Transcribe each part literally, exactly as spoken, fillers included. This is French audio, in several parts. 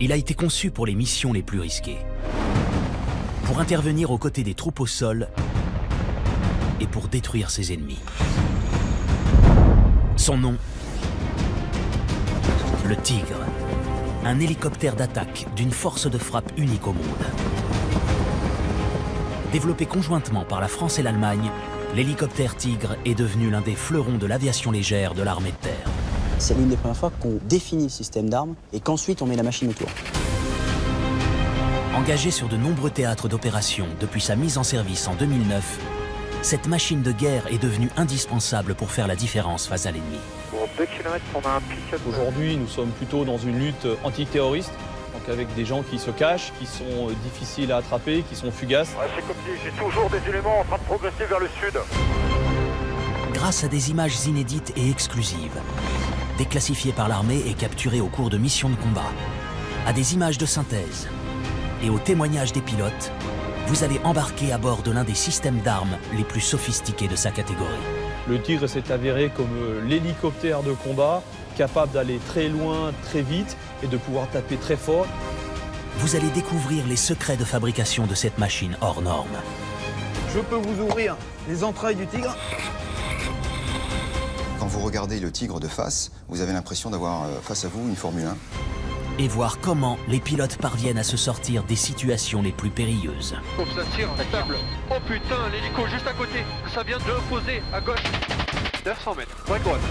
Il a été conçu pour les missions les plus risquées. Pour intervenir aux côtés des troupes au sol et pour détruire ses ennemis. Son nom, le Tigre, un hélicoptère d'attaque d'une force de frappe unique au monde. Développé conjointement par la France et l'Allemagne, l'hélicoptère Tigre est devenu l'un des fleurons de l'aviation légère de l'armée de terre. C'est l'une des premières fois qu'on définit le système d'armes et qu'ensuite on met la machine autour. Engagée sur de nombreux théâtres d'opération depuis sa mise en service en deux mille neuf, cette machine de guerre est devenue indispensable pour faire la différence face à l'ennemi. Pour deux kilomètres, on a un pick-up. Aujourd'hui, nous sommes plutôt dans une lutte antiterroriste, donc avec des gens qui se cachent, qui sont difficiles à attraper, qui sont fugaces. Ouais, c'est comme si j'ai toujours des éléments en train de progresser vers le sud. Grâce à des images inédites et exclusives, déclassifiées par l'armée et capturées au cours de missions de combat, à des images de synthèse et aux témoignages des pilotes, vous allez embarquer à bord de l'un des systèmes d'armes les plus sophistiqués de sa catégorie. Le Tigre s'est avéré comme l'hélicoptère de combat, capable d'aller très loin, très vite et de pouvoir taper très fort. Vous allez découvrir les secrets de fabrication de cette machine hors norme. Je peux vous ouvrir les entrailles du Tigre. Quand vous regardez le Tigre de face, vous avez l'impression d'avoir face à vous une Formule un. Et voir comment les pilotes parviennent à se sortir des situations les plus périlleuses. Oh, ça tire, stable. Oh putain, l'hélico juste à côté. Ça vient de poser à gauche. neuf cents mètres, ouais, droite.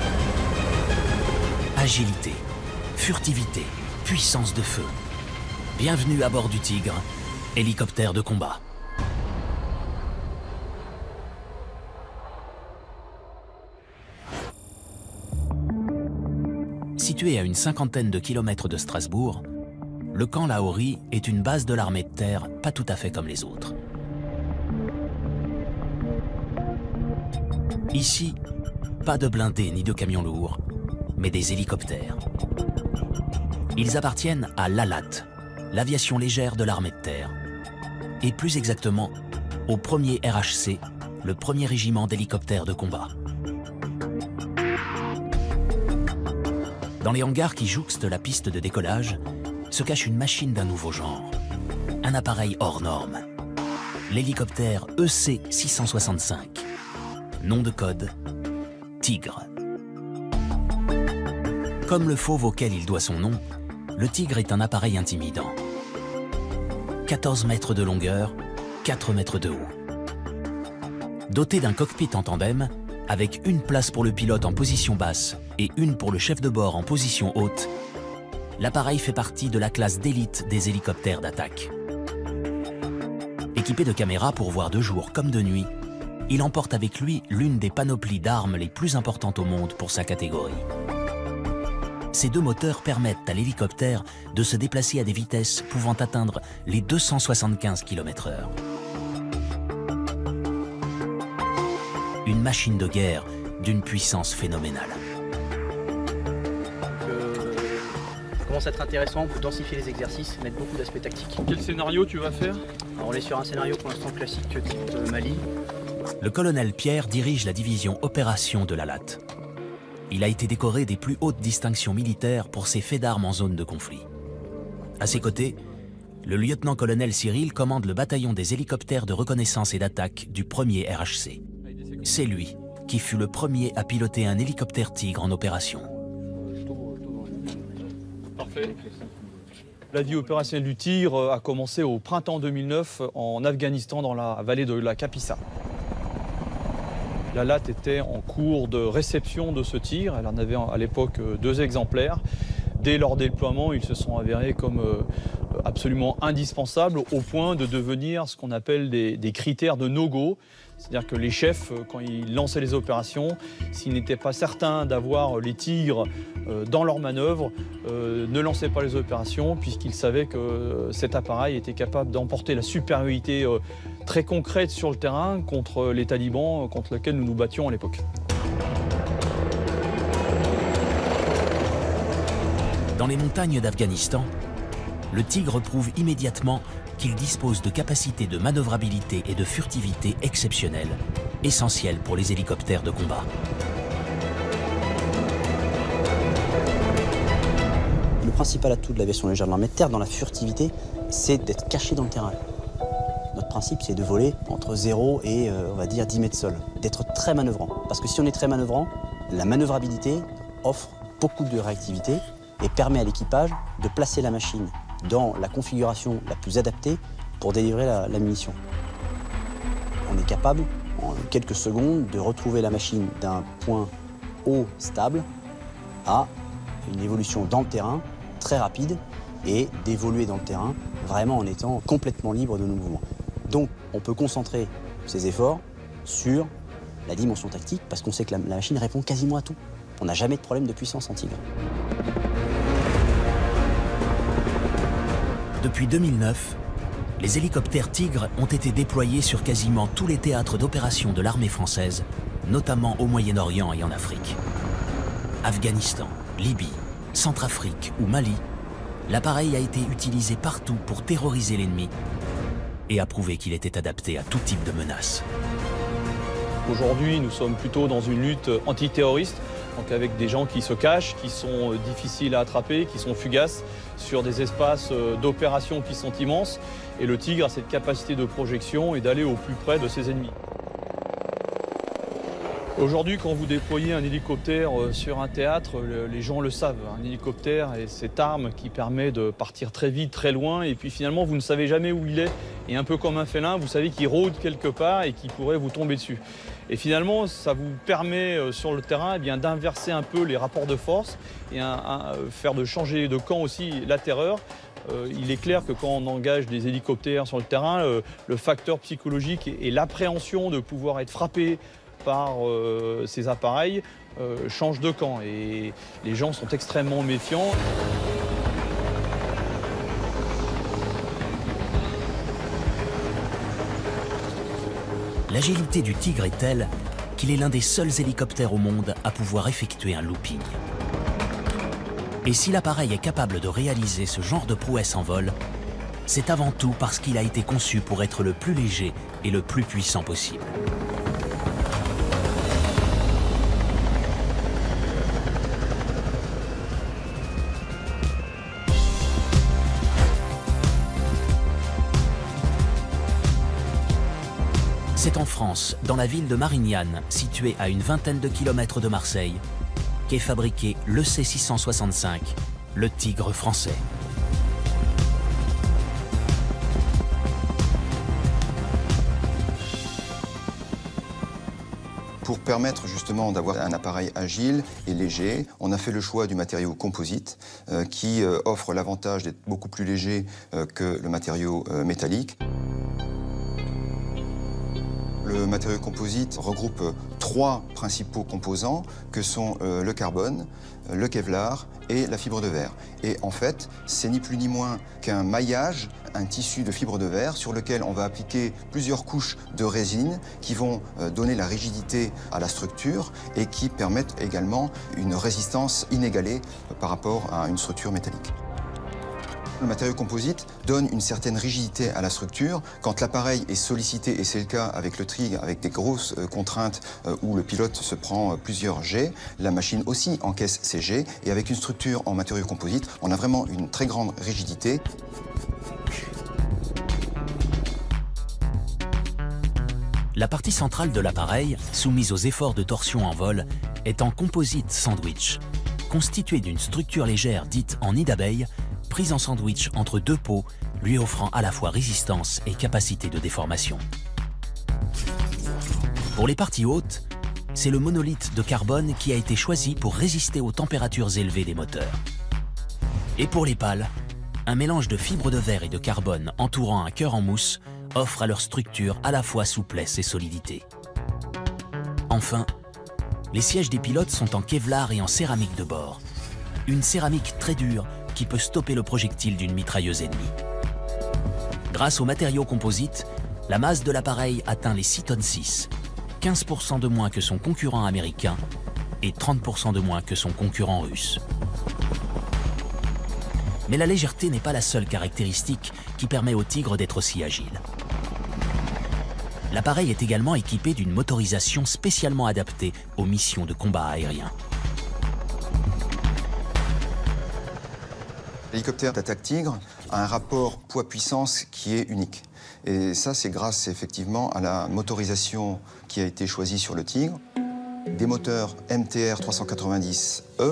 Agilité, furtivité, puissance de feu. Bienvenue à bord du Tigre, hélicoptère de combat. Situé à une cinquantaine de kilomètres de Strasbourg, le camp Lahori est une base de l'armée de terre pas tout à fait comme les autres. Ici, pas de blindés ni de camions lourds, mais des hélicoptères. Ils appartiennent à l'A L A T, l'aviation légère de l'armée de terre, et plus exactement au premier R H C, le premier régiment d'hélicoptères de combat. Dans les hangars qui jouxtent la piste de décollage, se cache une machine d'un nouveau genre. Un appareil hors norme. L'hélicoptère E C six cent soixante-cinq. Nom de code, Tigre. Comme le fauve auquel il doit son nom, le Tigre est un appareil intimidant. quatorze mètres de longueur, quatre mètres de haut. Doté d'un cockpit en tandem, avec une place pour le pilote en position basse et une pour le chef de bord en position haute, l'appareil fait partie de la classe d'élite des hélicoptères d'attaque. Équipé de caméras pour voir de jour comme de nuit, il emporte avec lui l'une des panoplies d'armes les plus importantes au monde pour sa catégorie. Ces deux moteurs permettent à l'hélicoptère de se déplacer à des vitesses pouvant atteindre les deux cent soixante-quinze kilomètres heure. Une machine de guerre d'une puissance phénoménale. Euh, ça commence à être intéressant pour densifier les exercices, mettre beaucoup d'aspects tactiques. Quel scénario tu vas faire? Alors on est sur un scénario pour l'instant classique type euh, Mali. Le colonel Pierre dirige la division opération de l'A L A T. Il a été décoré des plus hautes distinctions militaires pour ses faits d'armes en zone de conflit. À ses côtés, le lieutenant-colonel Cyril commande le bataillon des hélicoptères de reconnaissance et d'attaque du premier R H C. C'est lui qui fut le premier à piloter un hélicoptère Tigre en opération. Parfait. La vie opérationnelle du Tigre a commencé au printemps deux mille neuf en Afghanistan, dans la vallée de la Kapisa. La L A T était en cours de réception de ce Tigre. Elle en avait à l'époque deux exemplaires. Dès leur déploiement, ils se sont avérés comme absolument indispensables au point de devenir ce qu'on appelle des, des critères de no-go. C'est-à-dire que les chefs, quand ils lançaient les opérations, s'ils n'étaient pas certains d'avoir les Tigres dans leurs manœuvres, euh, ne lançaient pas les opérations puisqu'ils savaient que cet appareil était capable d'emporter la supériorité euh, très concrète sur le terrain contre les talibans contre lesquels nous nous battions à l'époque. Dans les montagnes d'Afghanistan, le Tigre prouve immédiatement qu'il dispose de capacités de manœuvrabilité et de furtivité exceptionnelles, essentielles pour les hélicoptères de combat. Le principal atout de l'aviation légère de l'armée de terre dans la furtivité, c'est d'être caché dans le terrain. Notre principe, c'est de voler entre zéro et, euh, on va dire, dix mètres sol, d'être très manœuvrant. Parce que si on est très manœuvrant, la manœuvrabilité offre beaucoup de réactivité et permet à l'équipage de placer la machine dans la configuration la plus adaptée pour délivrer la, la munition. On est capable, en quelques secondes, de retrouver la machine d'un point haut stable à une évolution dans le terrain très rapide et d'évoluer dans le terrain vraiment en étant complètement libre de nos mouvements. Donc on peut concentrer ses efforts sur la dimension tactique parce qu'on sait que la, la machine répond quasiment à tout. On n'a jamais de problème de puissance en Tigre. Depuis deux mille neuf, les hélicoptères Tigre ont été déployés sur quasiment tous les théâtres d'opération de l'armée française, notamment au Moyen-Orient et en Afrique. Afghanistan, Libye, Centrafrique ou Mali, l'appareil a été utilisé partout pour terroriser l'ennemi et a prouvé qu'il était adapté à tout type de menaces. Aujourd'hui, nous sommes plutôt dans une lutte antiterroriste, donc avec des gens qui se cachent, qui sont difficiles à attraper, qui sont fugaces, sur des espaces d'opération qui sont immenses. Et le Tigre a cette capacité de projection et d'aller au plus près de ses ennemis. Aujourd'hui, quand vous déployez un hélicoptère sur un théâtre, les gens le savent. Un hélicoptère est cette arme qui permet de partir très vite, très loin, et puis finalement, vous ne savez jamais où il est. Et un peu comme un félin, vous savez qu'il rôde quelque part et qu'il pourrait vous tomber dessus. Et finalement, ça vous permet sur le terrain eh bien, d'inverser un peu les rapports de force et un, un, faire de changer de camp aussi la terreur. Euh, il est clair que quand on engage des hélicoptères sur le terrain, euh, le facteur psychologique et, et l'appréhension de pouvoir être frappé par euh, ces appareils euh, change de camp. Et les gens sont extrêmement méfiants. L'agilité du Tigre est telle qu'il est l'un des seuls hélicoptères au monde à pouvoir effectuer un looping. Et si l'appareil est capable de réaliser ce genre de prouesse en vol, c'est avant tout parce qu'il a été conçu pour être le plus léger et le plus puissant possible. C'est en France, dans la ville de Marignane, située à une vingtaine de kilomètres de Marseille, qu'est fabriqué le C six cent soixante-cinq, le Tigre français. Pour permettre justement d'avoir un appareil agile et léger, on a fait le choix du matériau composite euh, qui euh, offre l'avantage d'être beaucoup plus léger euh, que le matériau euh, métallique. Le matériau composite regroupe trois principaux composants que sont euh, le carbone, le Kevlar et la fibre de verre. Et en fait, c'est ni plus ni moins qu'un maillage, un tissu de fibre de verre sur lequel on va appliquer plusieurs couches de résine qui vont euh, donner la rigidité à la structure et qui permettent également une résistance inégalée par rapport à une structure métallique. Le matériau composite donne une certaine rigidité à la structure. Quand l'appareil est sollicité, et c'est le cas avec le Tigre, avec des grosses euh, contraintes euh, où le pilote se prend euh, plusieurs jets, la machine aussi encaisse ces jets. Et avec une structure en matériau composite, on a vraiment une très grande rigidité. La partie centrale de l'appareil, soumise aux efforts de torsion en vol, est en composite sandwich, constituée d'une structure légère dite en nid d'abeille, prise en sandwich entre deux pots, lui offrant à la fois résistance et capacité de déformation. Pour les parties hautes, c'est le monolithe de carbone qui a été choisi pour résister aux températures élevées des moteurs. Et pour les pales, un mélange de fibres de verre et de carbone entourant un cœur en mousse offre à leur structure à la fois souplesse et solidité. Enfin, les sièges des pilotes sont en Kevlar et en céramique de bord, une céramique très dure qui peut stopper le projectile d'une mitrailleuse ennemie. Grâce aux matériaux composites, la masse de l'appareil atteint les six tonnes six, quinze pour cent de moins que son concurrent américain et trente pour cent de moins que son concurrent russe. Mais la légèreté n'est pas la seule caractéristique qui permet au Tigre d'être aussi agile. L'appareil est également équipé d'une motorisation spécialement adaptée aux missions de combat aérien. L'hélicoptère d'attaque Tigre a un rapport poids-puissance qui est unique. Et ça, c'est grâce effectivement à la motorisation qui a été choisie sur le Tigre. Des moteurs M T R trois cent quatre-vingt-dix E.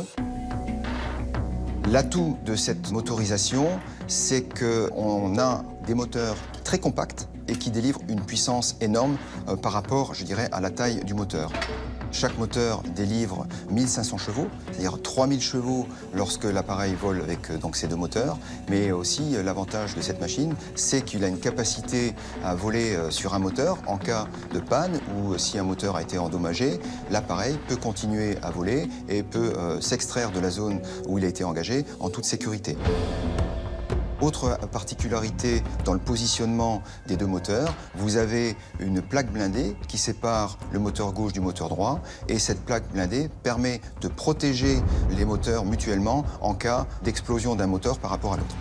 L'atout de cette motorisation, c'est qu'on a des moteurs très compacts et qui délivrent une puissance énorme euh, par rapport, je dirais, à la taille du moteur. Chaque moteur délivre mille cinq cents chevaux, c'est-à-dire trois mille chevaux lorsque l'appareil vole avec euh, donc, ces deux moteurs. Mais aussi, euh, l'avantage de cette machine, c'est qu'il a une capacité à voler euh, sur un moteur en cas de panne ou euh, si un moteur a été endommagé, l'appareil peut continuer à voler et peut euh, s'extraire de la zone où il a été engagé en toute sécurité. Autre particularité dans le positionnement des deux moteurs, vous avez une plaque blindée qui sépare le moteur gauche du moteur droit et cette plaque blindée permet de protéger les moteurs mutuellement en cas d'explosion d'un moteur par rapport à l'autre.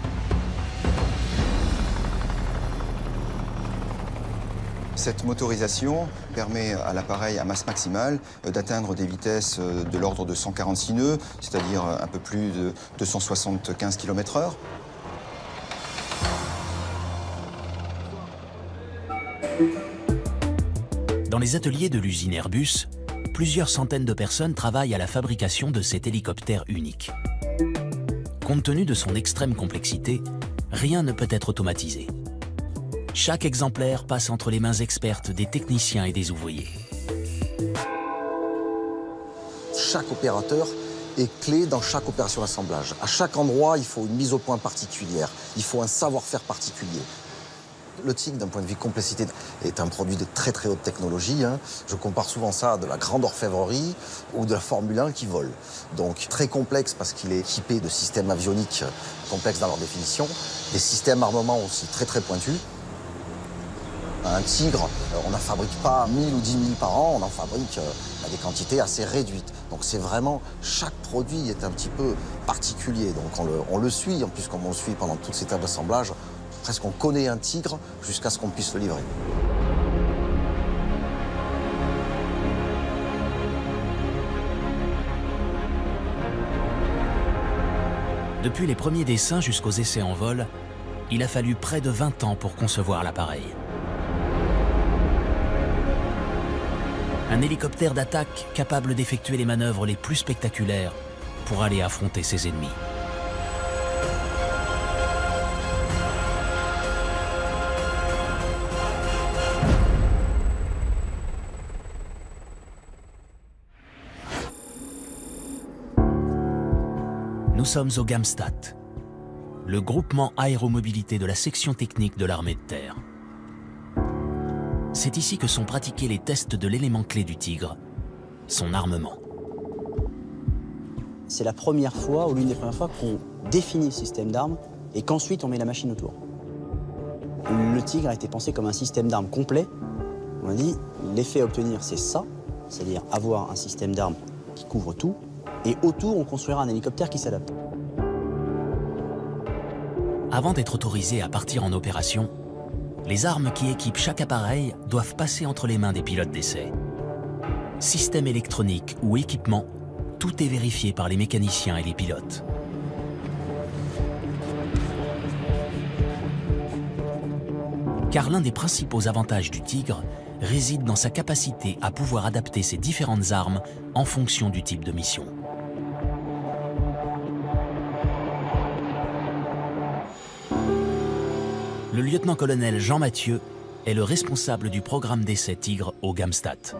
Cette motorisation permet à l'appareil à masse maximale d'atteindre des vitesses de l'ordre de cent quarante-six nœuds, c'est-à-dire un peu plus de deux cent soixante-quinze kilomètres heure. Dans les ateliers de l'usine Airbus, plusieurs centaines de personnes travaillent à la fabrication de cet hélicoptère unique. Compte tenu de son extrême complexité, rien ne peut être automatisé. Chaque exemplaire passe entre les mains expertes des techniciens et des ouvriers. Chaque opérateur est clé dans chaque opération d'assemblage. À chaque endroit, il faut une mise au point particulière, il faut un savoir-faire particulier. Le Tigre, d'un point de vue complexité, est un produit de très très haute technologie. Hein. Je compare souvent ça à de la grande orfèvrerie ou de la Formule un qui vole. Donc très complexe parce qu'il est équipé de systèmes avioniques complexes dans leur définition, des systèmes armement aussi très très pointus. Un Tigre, on n'en fabrique pas mille ou dix mille par an, on en fabrique à des quantités assez réduites. Donc c'est vraiment, chaque produit est un petit peu particulier. Donc on le, on le suit, en plus comme on le suit pendant toute cette étape d'assemblage, presque on connaît un Tigre jusqu'à ce qu'on puisse le livrer. Depuis les premiers dessins jusqu'aux essais en vol, il a fallu près de vingt ans pour concevoir l'appareil. Un hélicoptère d'attaque capable d'effectuer les manœuvres les plus spectaculaires pour aller affronter ses ennemis. Nous sommes au GAMSTAT, le groupement aéromobilité de la section technique de l'armée de terre. C'est ici que sont pratiqués les tests de l'élément clé du Tigre, son armement. C'est la première fois, ou l'une des premières fois, qu'on définit le système d'armes et qu'ensuite on met la machine autour. Le Tigre a été pensé comme un système d'armes complet. On a dit, l'effet à obtenir, c'est ça, c'est-à-dire avoir un système d'armes qui couvre tout, et autour, on construira un hélicoptère qui s'adapte. Avant d'être autorisé à partir en opération, les armes qui équipent chaque appareil doivent passer entre les mains des pilotes d'essai. Système électronique ou équipement, tout est vérifié par les mécaniciens et les pilotes. Car l'un des principaux avantages du Tigre réside dans sa capacité à pouvoir adapter ses différentes armes en fonction du type de mission. Le lieutenant-colonel Jean Mathieu est le responsable du programme d'essai Tigre au GAMSTAT.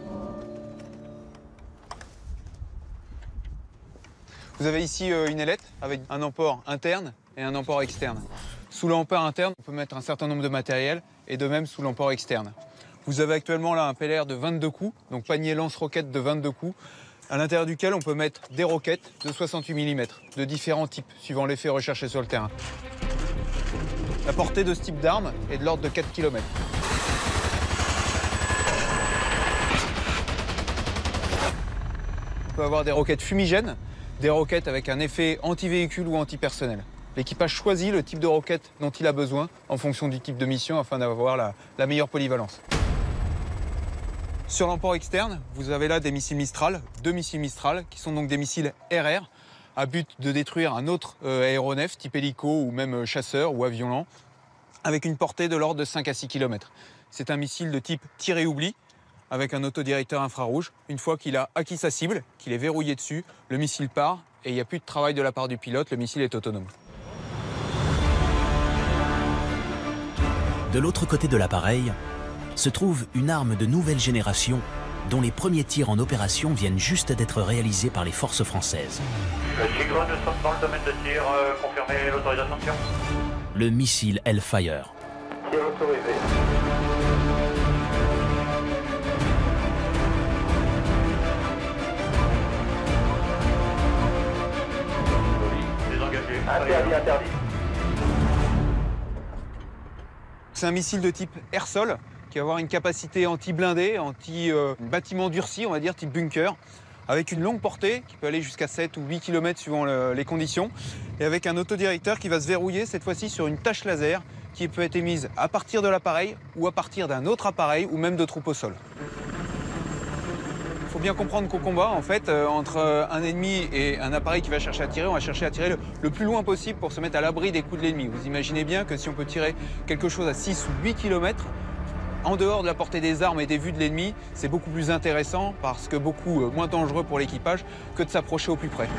Vous avez ici une ailette avec un emport interne et un emport externe. Sous l'emport interne, on peut mettre un certain nombre de matériel et de même sous l'emport externe. Vous avez actuellement là un P L R de vingt-deux coups, donc panier lance-roquettes de vingt-deux coups, à l'intérieur duquel on peut mettre des roquettes de soixante-huit millimètres, de différents types, suivant l'effet recherché sur le terrain. La portée de ce type d'arme est de l'ordre de quatre kilomètres. On peut avoir des roquettes fumigènes, des roquettes avec un effet anti-véhicule ou anti-personnel. L'équipage choisit le type de roquette dont il a besoin en fonction du type de mission afin d'avoir la, la meilleure polyvalence. Sur l'emport externe, vous avez là des missiles Mistral, deux missiles Mistral qui sont donc des missiles R R à but de détruire un autre euh, aéronef type hélico ou même euh, chasseur ou avion lent avec une portée de l'ordre de cinq à six kilomètres. C'est un missile de type tir et oubli avec un autodirecteur infrarouge. Une fois qu'il a acquis sa cible, qu'il est verrouillé dessus, le missile part et il n'y a plus de travail de la part du pilote, le missile est autonome. De l'autre côté de l'appareil se trouve une arme de nouvelle génération dont les premiers tirs en opération viennent juste d'être réalisés par les forces françaises. Tigre, nous sommes dans le domaine de tir, euh, confirmez l'autorisation de tir. Le missile Hellfire. Tir autorisé. Désengagé. Interdit, interdit. C'est un missile de type air-sol qui va avoir une capacité anti-blindé, anti-bâtiment durci, on va dire, type bunker, avec une longue portée qui peut aller jusqu'à sept ou huit kilomètres suivant le, les conditions, et avec un autodirecteur qui va se verrouiller cette fois-ci sur une tache laser qui peut être émise à partir de l'appareil ou à partir d'un autre appareil ou même de troupes au sol. Il faut bien comprendre qu'au combat, en fait, euh, entre un ennemi et un appareil qui va chercher à tirer, on va chercher à tirer le, le plus loin possible pour se mettre à l'abri des coups de l'ennemi. Vous imaginez bien que si on peut tirer quelque chose à six ou huit kilomètres, en dehors de la portée des armes et des vues de l'ennemi, c'est beaucoup plus intéressant parce que beaucoup euh, moins dangereux pour l'équipage que de s'approcher au plus près.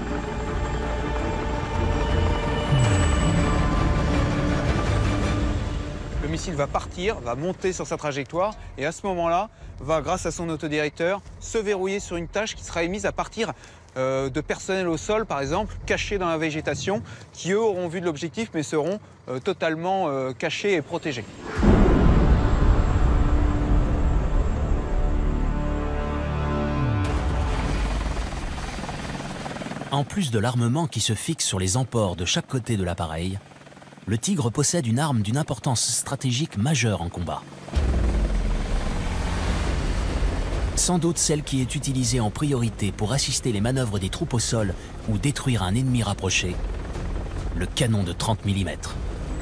Le missile va partir, va monter sur sa trajectoire et à ce moment-là, va, grâce à son autodirecteur, se verrouiller sur une tâche qui sera émise à partir euh, de personnel au sol, par exemple, cachés dans la végétation, qui eux auront vu de l'objectif mais seront euh, totalement euh, cachés et protégés. En plus de l'armement qui se fixe sur les emports de chaque côté de l'appareil, le Tigre possède une arme d'une importance stratégique majeure en combat. Sans doute celle qui est utilisée en priorité pour assister les manœuvres des troupes au sol ou détruire un ennemi rapproché, le canon de trente millimètres.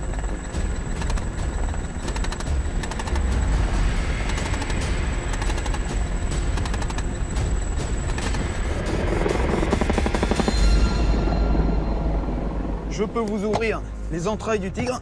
Je peux vous ouvrir les entrailles du Tigre.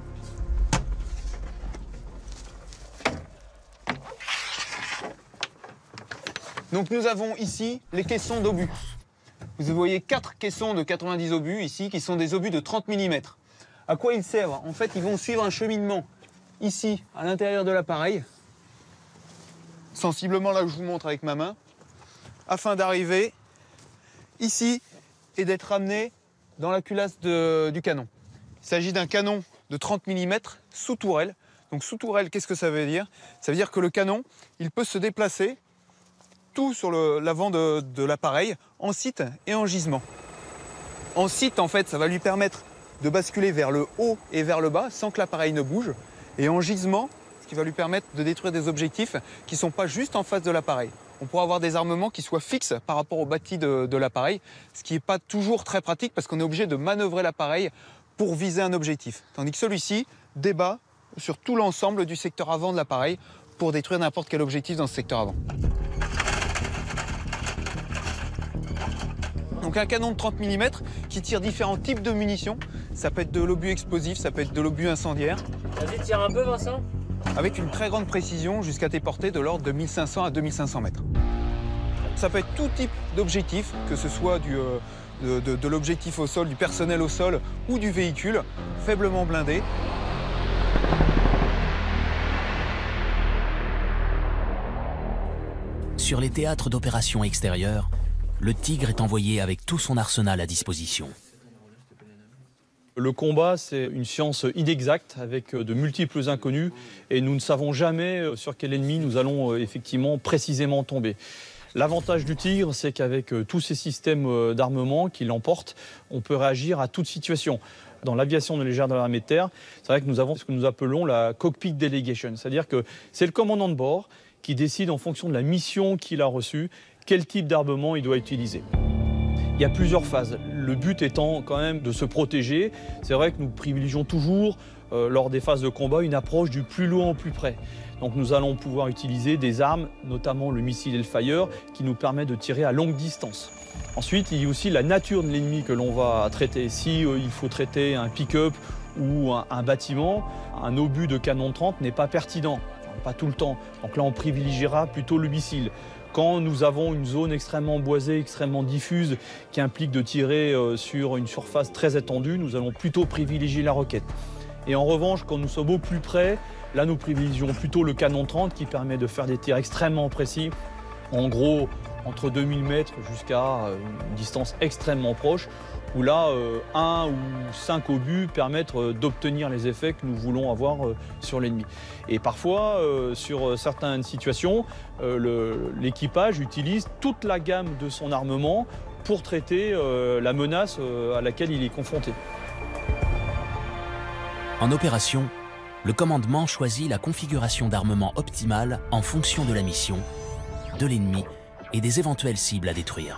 Donc nous avons ici les caissons d'obus. Vous voyez quatre caissons de quatre-vingt-dix obus ici qui sont des obus de trente millimètres. À quoi ils servent? En fait, ils vont suivre un cheminement ici à l'intérieur de l'appareil, sensiblement là où je vous montre avec ma main, afin d'arriver ici et d'être amenés dans la culasse de, du canon. Il s'agit d'un canon de trente millimètres sous tourelle. Donc sous tourelle, qu'est-ce que ça veut dire? Ça veut dire que le canon, il peut se déplacer tout sur l'avant de, de l'appareil, en site et en gisement. En site, en fait, ça va lui permettre de basculer vers le haut et vers le bas sans que l'appareil ne bouge. Et en gisement, ce qui va lui permettre de détruire des objectifs qui ne sont pas juste en face de l'appareil. On pourra avoir des armements qui soient fixes par rapport au bâti de, de l'appareil, ce qui n'est pas toujours très pratique parce qu'on est obligé de manœuvrer l'appareil pour viser un objectif. Tandis que celui-ci débat sur tout l'ensemble du secteur avant de l'appareil pour détruire n'importe quel objectif dans ce secteur avant. Donc un canon de trente millimètres qui tire différents types de munitions. Ça peut être de l'obus explosif, ça peut être de l'obus incendiaire. Vas-y, tire un peu, Vincent. Avec une très grande précision jusqu'à des portées de l'ordre de mille cinq cents à deux mille cinq cents mètres. Ça peut être tout type d'objectif, que ce soit du, euh, de, de, de l'objectif au sol, du personnel au sol ou du véhicule, faiblement blindé. Sur les théâtres d'opérations extérieures, le Tigre est envoyé avec tout son arsenal à disposition. Le combat, c'est une science inexacte avec de multiples inconnus et nous ne savons jamais sur quel ennemi nous allons effectivement précisément tomber. L'avantage du Tigre, c'est qu'avec tous ces systèmes d'armement qui l'emportent, on peut réagir à toute situation. Dans l'aviation légère de l'armée de terre, c'est vrai que nous avons ce que nous appelons la cockpit delegation, c'est-à-dire que c'est le commandant de bord qui décide en fonction de la mission qu'il a reçue, quel type d'armement il doit utiliser. Il y a plusieurs phases, le but étant quand même de se protéger. C'est vrai que nous privilégions toujours, euh, lors des phases de combat, une approche du plus loin au plus près. Donc nous allons pouvoir utiliser des armes, notamment le missile Hellfire, qui nous permet de tirer à longue distance. Ensuite, il y a aussi la nature de l'ennemi que l'on va traiter. Si euh, il faut traiter un pick-up ou un, un bâtiment, un obus de canon trente n'est pas pertinent, enfin, pas tout le temps. Donc là, on privilégiera plutôt le missile. Quand nous avons une zone extrêmement boisée, extrêmement diffuse, qui implique de tirer euh, sur une surface très étendue, nous allons plutôt privilégier la roquette. Et en revanche, quand nous sommes au plus près, là, nous privilégions plutôt le canon trente qui permet de faire des tirs extrêmement précis. En gros, entre deux mille mètres jusqu'à une distance extrêmement proche, où là, euh, un ou cinq obus permettent euh, d'obtenir les effets que nous voulons avoir euh, sur l'ennemi. Et parfois, euh, sur certaines situations, euh, l'équipage utilise toute la gamme de son armement pour traiter euh, la menace euh, à laquelle il est confronté. En opération, le commandement choisit la configuration d'armement optimale en fonction de la mission, de l'ennemi et des éventuelles cibles à détruire.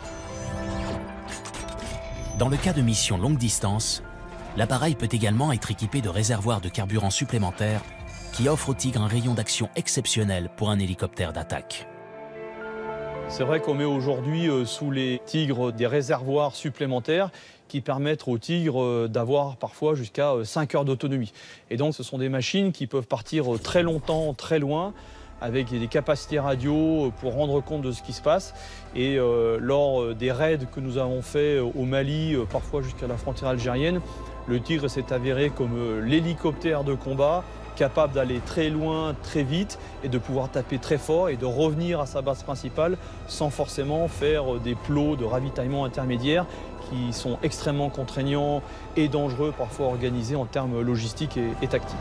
Dans le cas de missions longue distance, l'appareil peut également être équipé de réservoirs de carburant supplémentaires qui offrent au Tigre un rayon d'action exceptionnel pour un hélicoptère d'attaque. C'est vrai qu'on met aujourd'hui euh, sous les Tigres des réservoirs supplémentaires qui permettent aux Tigres d'avoir parfois jusqu'à cinq heures d'autonomie. Et donc ce sont des machines qui peuvent partir très longtemps, très loin, avec des capacités radio pour rendre compte de ce qui se passe. Et euh, lors des raids que nous avons faits au Mali, euh, parfois jusqu'à la frontière algérienne, le Tigre s'est avéré comme euh, l'hélicoptère de combat, capable d'aller très loin, très vite, et de pouvoir taper très fort et de revenir à sa base principale sans forcément faire des plots de ravitaillement intermédiaires qui sont extrêmement contraignants et dangereux, parfois organisés en termes logistiques et, et tactiques.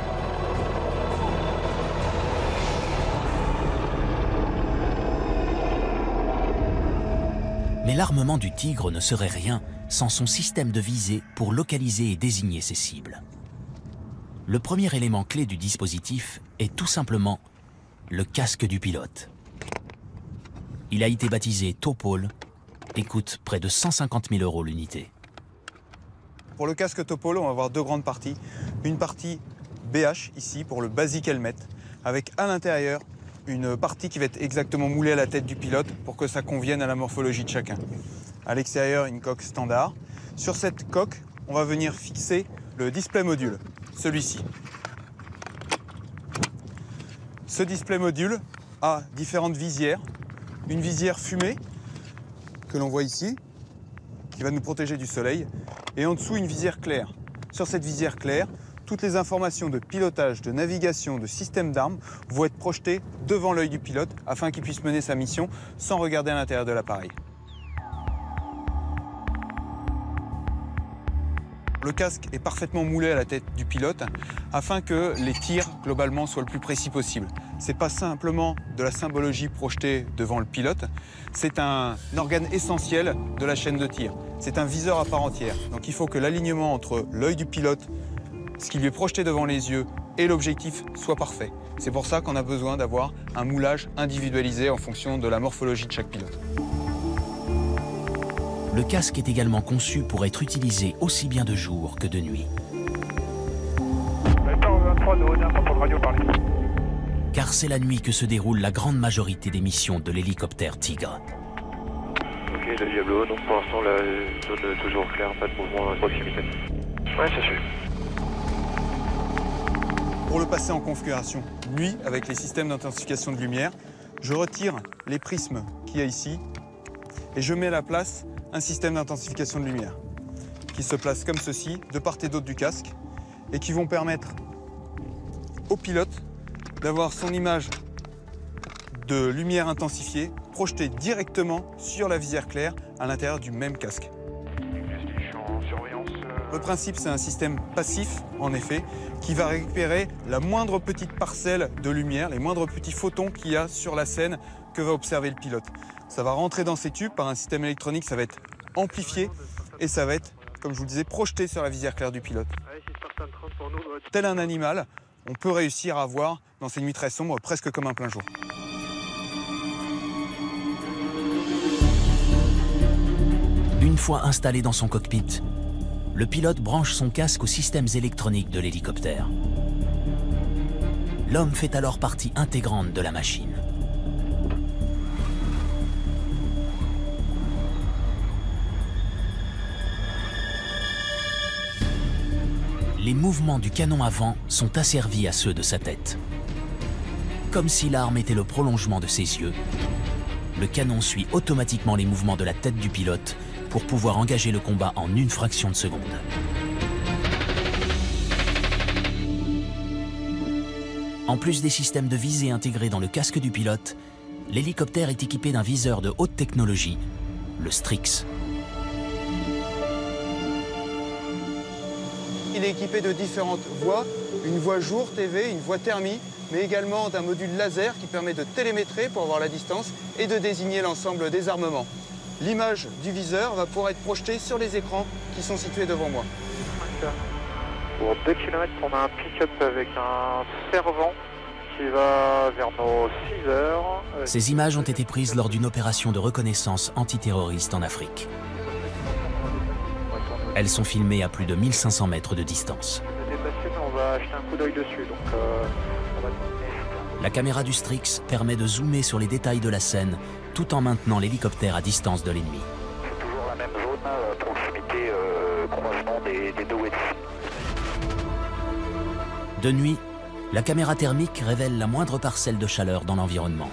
Mais l'armement du Tigre ne serait rien sans son système de visée pour localiser et désigner ses cibles. Le premier élément clé du dispositif est tout simplement le casque du pilote. Il a été baptisé Topol et coûte près de cent cinquante mille euros l'unité. Pour le casque Topol, on va avoir deux grandes parties. Une partie B H, ici, pour le basic helmet, avec à l'intérieur une partie qui va être exactement moulée à la tête du pilote pour que ça convienne à la morphologie de chacun. À l'extérieur, une coque standard. Sur cette coque, on va venir fixer le display module, celui-ci. Ce display module a différentes visières. Une visière fumée, que l'on voit ici, qui va nous protéger du soleil, et en dessous une visière claire. Sur cette visière claire, toutes les informations de pilotage, de navigation, de système d'armes vont être projetées devant l'œil du pilote afin qu'il puisse mener sa mission sans regarder à l'intérieur de l'appareil. Le casque est parfaitement moulé à la tête du pilote afin que les tirs, globalement, soient le plus précis possible. Ce n'est pas simplement de la symbologie projetée devant le pilote, c'est un organe essentiel de la chaîne de tir. C'est un viseur à part entière. Donc il faut que l'alignement entre l'œil du pilote, ce qui lui est projeté devant les yeux, et l'objectif soit parfait. C'est pour ça qu'on a besoin d'avoir un moulage individualisé en fonction de la morphologie de chaque pilote. Le casque est également conçu pour être utilisé aussi bien de jour que de nuit. Car c'est la nuit que se déroule la grande majorité des missions de l'hélicoptère Tigre. Ok, le Diablo, donc pour l'instant la zone est toujours claire, pas de mouvement à proximité. Ouais, ça suit. Pour le passer en configuration nuit avec les systèmes d'intensification de lumière, je retire les prismes qu'il y a ici et je mets à la place un système d'intensification de lumière qui se place comme ceci, de part et d'autre du casque, et qui vont permettre au pilote d'avoir son image de lumière intensifiée projetée directement sur la visière claire à l'intérieur du même casque. Le principe, c'est un système passif, en effet, qui va récupérer la moindre petite parcelle de lumière, les moindres petits photons qu'il y a sur la scène que va observer le pilote. Ça va rentrer dans ces tubes par un système électronique, ça va être amplifié et ça va être, comme je vous le disais, projeté sur la visière claire du pilote. Tel un animal, on peut réussir à voir dans ces nuits très sombres, presque comme un plein jour. Une fois installé dans son cockpit, le pilote branche son casque aux systèmes électroniques de l'hélicoptère. L'homme fait alors partie intégrante de la machine. Les mouvements du canon avant sont asservis à ceux de sa tête. Comme si l'arme était le prolongement de ses yeux, le canon suit automatiquement les mouvements de la tête du pilote pour pouvoir engager le combat en une fraction de seconde. En plus des systèmes de visée intégrés dans le casque du pilote, l'hélicoptère est équipé d'un viseur de haute technologie, le Strix. Il est équipé de différentes voies, une voie jour T V, une voie thermie, mais également d'un module laser qui permet de télémétrer pour avoir la distance et de désigner l'ensemble des armements. L'image du viseur va pouvoir être projetée sur les écrans qui sont situés devant moi. Pour deux kilomètres, on a un pick-up avec un servant qui va vers nos six heures. Ces images ont été prises lors d'une opération de reconnaissance antiterroriste en Afrique. Elles sont filmées à plus de mille cinq cents mètres de distance. On va jeter un coup d'œil dessus. Donc, euh, on va... La caméra du Strix permet de zoomer sur les détails de la scène tout en maintenant l'hélicoptère à distance de l'ennemi. C'est toujours la même zone, euh, proximité euh, croisement des, des deux wedges. De nuit, la caméra thermique révèle la moindre parcelle de chaleur dans l'environnement.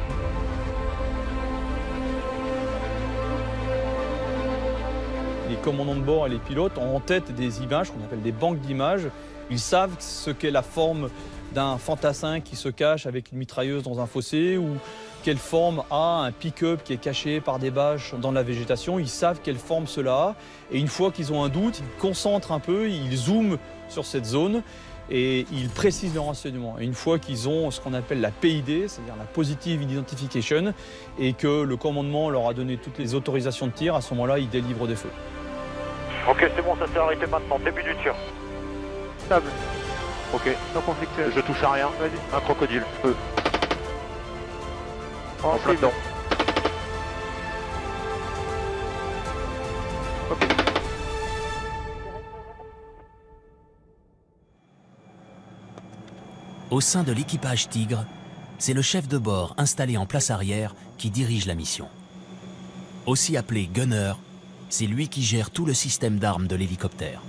Les commandants de bord et les pilotes ont en tête des images qu'on appelle des banques d'images. Ils savent ce qu'est la forme d'un fantassin qui se cache avec une mitrailleuse dans un fossé ou quelle forme a un pick-up qui est caché par des bâches dans la végétation. Ils savent quelle forme cela a. Et une fois qu'ils ont un doute, ils concentrent un peu, ils zooment sur cette zone et ils précisent leurs renseignements. Et une fois qu'ils ont ce qu'on appelle la P I D, c'est-à-dire la Positive Identification, et que le commandement leur a donné toutes les autorisations de tir, à ce moment-là, ils délivrent des feux. Ok, c'est bon, ça s'est arrêté maintenant. Début du tir. Stable. Ok. Non conflictuel. Je touche à rien. Vas-y. Un crocodile. Feu. En En plein dedans. Ok. Au sein de l'équipage Tigre, c'est le chef de bord installé en place arrière qui dirige la mission. Aussi appelé gunner, c'est lui qui gère tout le système d'armes de l'hélicoptère.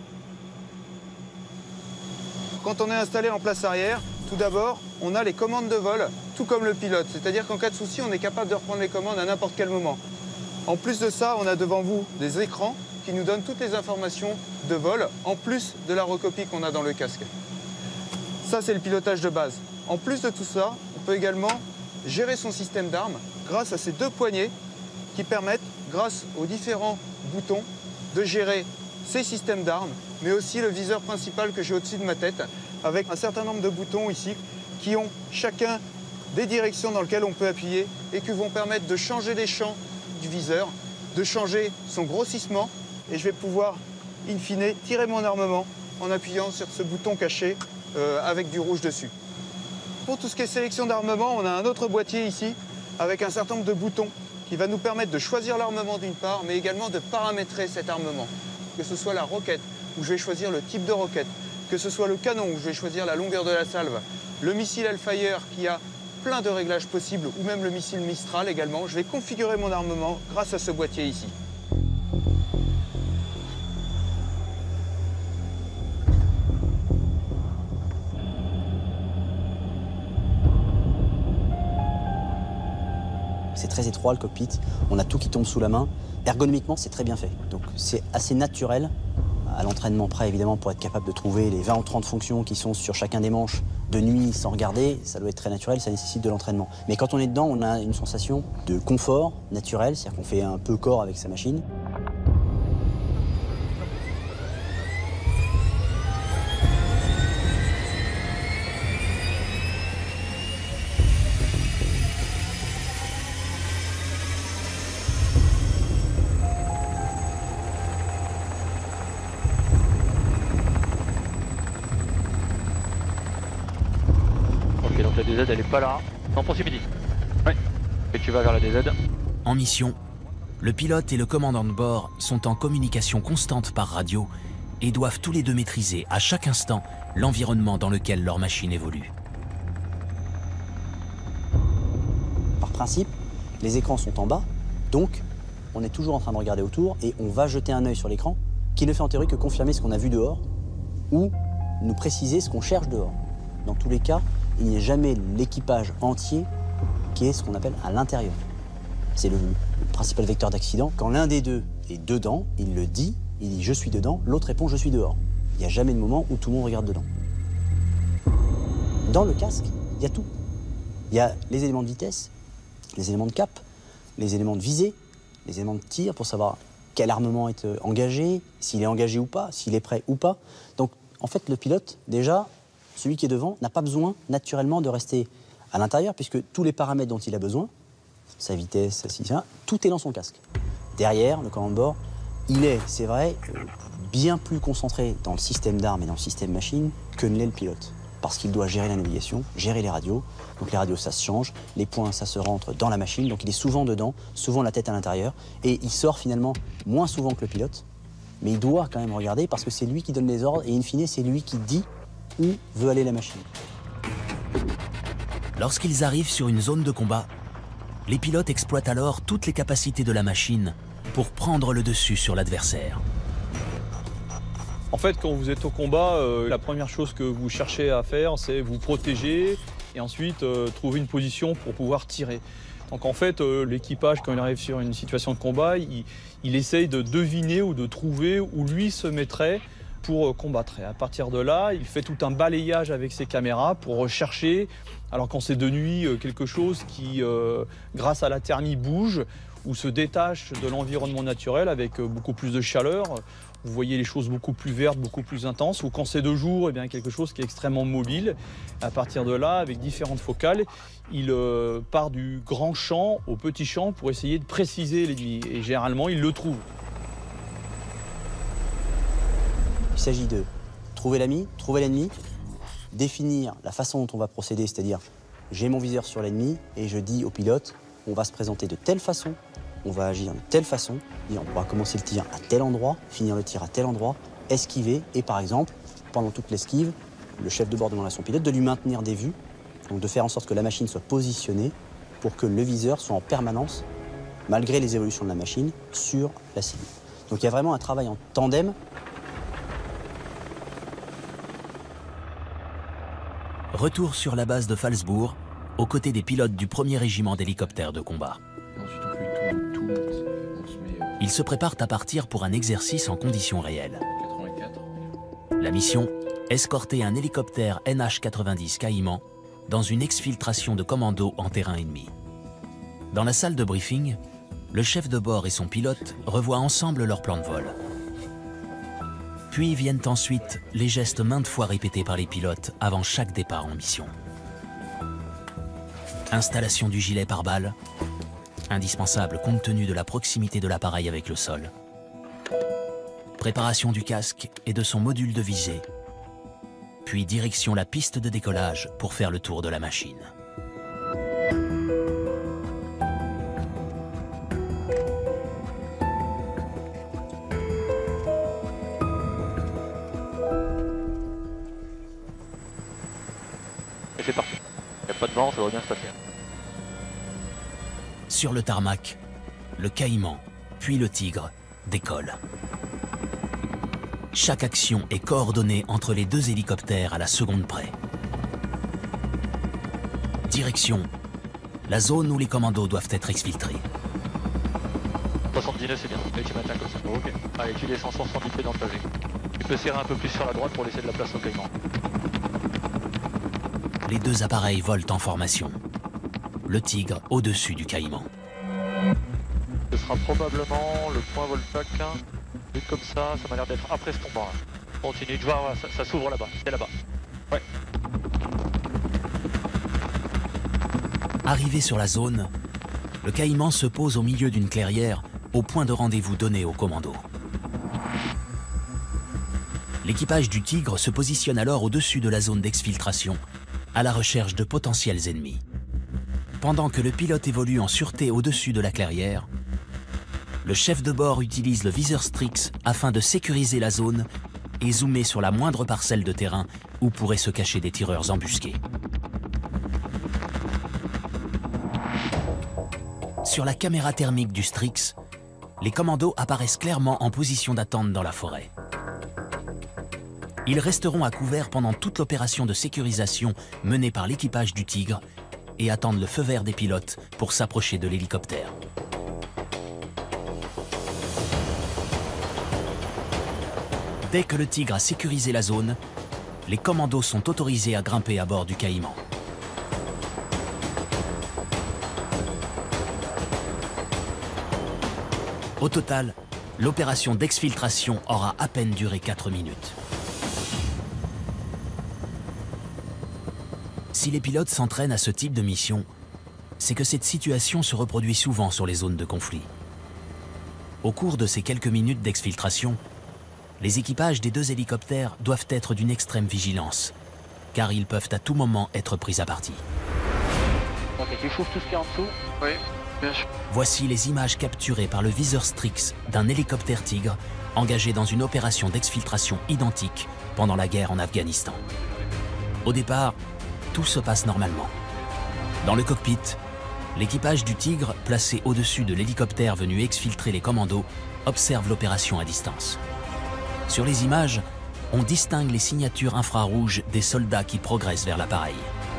Quand on est installé en place arrière, tout d'abord, on a les commandes de vol, tout comme le pilote. C'est-à-dire qu'en cas de souci, on est capable de reprendre les commandes à n'importe quel moment. En plus de ça, on a devant vous des écrans qui nous donnent toutes les informations de vol, en plus de la recopie qu'on a dans le casque. Ça, c'est le pilotage de base. En plus de tout ça, on peut également gérer son système d'armes grâce à ces deux poignées qui permettent, grâce aux différents boutons, de gérer ces systèmes d'armes, mais aussi le viseur principal que j'ai au-dessus de ma tête, avec un certain nombre de boutons ici qui ont chacun des directions dans lesquelles on peut appuyer et qui vont permettre de changer les champs du viseur, de changer son grossissement, et je vais pouvoir, in fine, tirer mon armement en appuyant sur ce bouton caché euh, avec du rouge dessus. Pour tout ce qui est sélection d'armement, on a un autre boîtier ici avec un certain nombre de boutons qui va nous permettre de choisir l'armement d'une part, mais également de paramétrer cet armement. Que ce soit la roquette, où je vais choisir le type de roquette, que ce soit le canon, où je vais choisir la longueur de la salve, le missile Hellfire qui a plein de réglages possibles, ou même le missile Mistral également. Je vais configurer mon armement grâce à ce boîtier ici. C'est très étroit le cockpit, on a tout qui tombe sous la main. Ergonomiquement, c'est très bien fait. Donc c'est assez naturel, à l'entraînement près évidemment, pour être capable de trouver les vingt ou trente fonctions qui sont sur chacun des manches de nuit sans regarder. Ça doit être très naturel, ça nécessite de l'entraînement. Mais quand on est dedans, on a une sensation de confort naturel, c'est-à-dire qu'on fait un peu corps avec sa machine. Donc la D Z elle est pas là, en proximité. Oui. Et tu vas vers la D Z. En mission, le pilote et le commandant de bord sont en communication constante par radio et doivent tous les deux maîtriser à chaque instant l'environnement dans lequel leur machine évolue. Principe, les écrans sont en bas, donc on est toujours en train de regarder autour et on va jeter un œil sur l'écran qui ne fait en théorie que confirmer ce qu'on a vu dehors ou nous préciser ce qu'on cherche dehors. Dans tous les cas, il n'y a jamais l'équipage entier qui est ce qu'on appelle à l'intérieur. C'est le, le principal vecteur d'accident. Quand l'un des deux est dedans, il le dit, il dit « je suis dedans », l'autre répond « je suis dehors ». Il n'y a jamais de moment où tout le monde regarde dedans. Dans le casque, il y a tout. Il y a les éléments de vitesse, les éléments de cap, les éléments de visée, les éléments de tir pour savoir quel armement est engagé, s'il est engagé ou pas, s'il est prêt ou pas. Donc, en fait, le pilote, déjà, celui qui est devant, n'a pas besoin naturellement de rester à l'intérieur, puisque tous les paramètres dont il a besoin, sa vitesse, sa, ça, tout est dans son casque. Derrière, le commandant de bord, il est, c'est vrai, bien plus concentré dans le système d'armes et dans le système machine que ne l'est le pilote. Parce qu'il doit gérer la navigation, gérer les radios. Donc les radios, ça se change, les points, ça se rentre dans la machine. Donc il est souvent dedans, souvent la tête à l'intérieur. Et il sort finalement moins souvent que le pilote. Mais il doit quand même regarder parce que c'est lui qui donne les ordres et in fine, c'est lui qui dit où veut aller la machine. Lorsqu'ils arrivent sur une zone de combat, les pilotes exploitent alors toutes les capacités de la machine pour prendre le dessus sur l'adversaire. En fait, quand vous êtes au combat, euh, la première chose que vous cherchez à faire, c'est vous protéger et ensuite euh, trouver une position pour pouvoir tirer. Donc en fait, euh, l'équipage, quand il arrive sur une situation de combat, il, il essaye de deviner ou de trouver où lui se mettrait pour euh, combattre. Et à partir de là, il fait tout un balayage avec ses caméras pour rechercher, alors quand c'est de nuit, euh, quelque chose qui, euh, grâce à la thermie, bouge ou se détache de l'environnement naturel avec euh, beaucoup plus de chaleur. Vous voyez les choses beaucoup plus vertes, beaucoup plus intenses. Ou quand c'est de jour, eh bien, quelque chose qui est extrêmement mobile. À partir de là, avec différentes focales, il euh, part du grand champ au petit champ pour essayer de préciser l'ennemi. Et généralement, il le trouve. Il s'agit de trouver l'ami, trouver l'ennemi, définir la façon dont on va procéder, c'est-à-dire j'ai mon viseur sur l'ennemi et je dis au pilote, on va se présenter de telle façon, on va agir de telle façon, et on va commencer le tir à tel endroit, finir le tir à tel endroit, esquiver, et par exemple, pendant toute l'esquive, le chef de bord demande à son pilote de lui maintenir des vues, donc de faire en sorte que la machine soit positionnée pour que le viseur soit en permanence, malgré les évolutions de la machine, sur la cible. Donc il y a vraiment un travail en tandem. Retour sur la base de Phalsbourg, aux côtés des pilotes du premier régiment d'hélicoptères de combat. Ils se préparent à partir pour un exercice en conditions réelles. La mission, escorter un hélicoptère N H quatre-vingt-dix Caïman dans une exfiltration de commando en terrain ennemi. Dans la salle de briefing, le chef de bord et son pilote revoient ensemble leur plan de vol. Puis viennent ensuite les gestes maintes fois répétés par les pilotes avant chaque départ en mission. Installation du gilet pare-balles, indispensable compte tenu de la proximité de l'appareil avec le sol. Préparation du casque et de son module de visée. Puis direction la piste de décollage pour faire le tour de la machine. Et c'est parti. Il n'y a pas de vent, ça devrait bien se passer. Sur le tarmac, le Caïman, puis le Tigre, décollent. Chaque action est coordonnée entre les deux hélicoptères à la seconde près. Direction, la zone où les commandos doivent être exfiltrés. soixante-dix-neuf, c'est bien. Et tu maintiens comme ça. Ok. Allez, tu descends cent soixante-dix pieds dans le pavé. Tu peux serrer un peu plus sur la droite pour laisser de la place au Caïman. Les deux appareils volent en formation. Le Tigre au-dessus du Caïman. Ce sera probablement le point Voltac. Vu comme ça, ça m'a l'air d'être après ce tombant. Continue de voir, ça, ça s'ouvre là-bas. C'est là-bas. Ouais. Arrivé sur la zone, le Caïman se pose au milieu d'une clairière au point de rendez-vous donné au commando. L'équipage du Tigre se positionne alors au-dessus de la zone d'exfiltration, à la recherche de potentiels ennemis. Pendant que le pilote évolue en sûreté au-dessus de la clairière, le chef de bord utilise le viseur Strix afin de sécuriser la zone et zoomer sur la moindre parcelle de terrain où pourraient se cacher des tireurs embusqués. Sur la caméra thermique du Strix, les commandos apparaissent clairement en position d'attente dans la forêt. Ils resteront à couvert pendant toute l'opération de sécurisation menée par l'équipage du Tigre et attendent le feu vert des pilotes pour s'approcher de l'hélicoptère. Dès que le Tigre a sécurisé la zone, les commandos sont autorisés à grimper à bord du Caïman. Au total, l'opération d'exfiltration aura à peine duré quatre minutes. Si les pilotes s'entraînent à ce type de mission, c'est que cette situation se reproduit souvent sur les zones de conflit. Au cours de ces quelques minutes d'exfiltration, les équipages des deux hélicoptères doivent être d'une extrême vigilance, car ils peuvent à tout moment être pris à partie. Ok, tu chauffes tout ce qui est en dessous. Oui, bien sûr. Voici les images capturées par le viseur Strix d'un hélicoptère Tigre engagé dans une opération d'exfiltration identique pendant la guerre en Afghanistan. Au départ, tout se passe normalement. Dans le cockpit, l'équipage du Tigre, placé au-dessus de l'hélicoptère venu exfiltrer les commandos, observe l'opération à distance. Sur les images, on distingue les signatures infrarouges des soldats qui progressent vers l'appareil.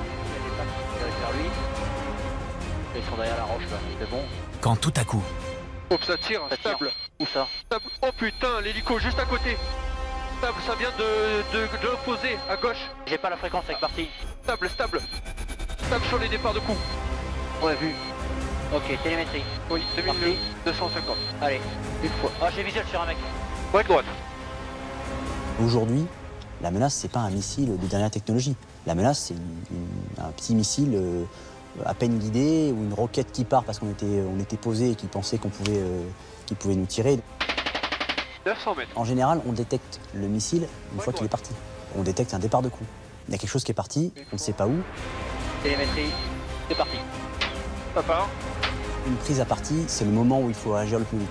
Ils sont derrière la roche là, c'est bon. Quand tout à coup, Hop, ça tire, Ça tire. stable. Où ça? Stable. Oh putain, l'hélico juste à côté. Stable, ça vient de, de, de l'opposé, à gauche. J'ai pas la fréquence avec partie. Stable, stable. Stable sur les départs de coup. Ouais, vu. Ok, télémétrie. Oui, deux mille deux cent cinquante. Allez, une fois. Ah, j'ai visuel sur un mec. Ouais, droite. Aujourd'hui, la menace, c'est pas un missile de dernière technologie. La menace, c'est une- une- un petit missile euh, à peine guidé ou une roquette qui part parce qu'on était, on était posé et qui pensait qu'on pouvait, euh, qu'il pouvait nous tirer. neuf cents mètres. En général, on détecte le missile une Ouais, fois qu'il ouais. est parti. On détecte un départ de coup. Il y a quelque chose qui est parti, on ne sait pas où. Télémétrie, c'est parti. Ça part. Une prise à partie, c'est le moment où il faut agir le plus vite.